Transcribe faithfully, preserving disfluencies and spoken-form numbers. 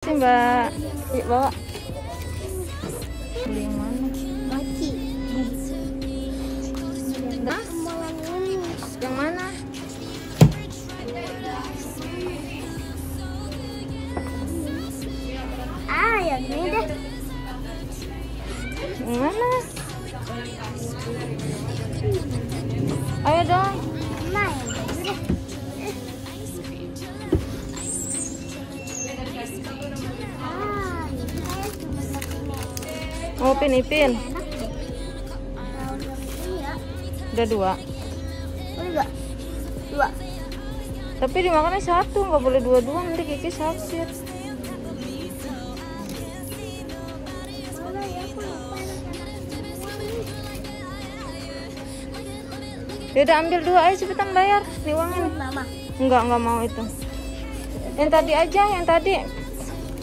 Makasih Mbak. Yuk bawa. Beli yang mana? Mochi. Dah. Yang mana? Ah, yang ini deh. Yang mana? Ayo dong. Nah, yang ini deh. Ah, ini saya cuma pakai Mau Ipin, Ipin. enak deh. Kalau yang ini ya, Udah dua. boleh nggak? Dua. Tapi dimakannya satu, nggak boleh dua-dua, nanti Kiki sakit. Boleh ya, aku lupa. Ya udah ambil dua aja cepetan bayar. Nih uangnya nih. Mama. Enggak, enggak mau itu. Yang tadi aja, yang tadi.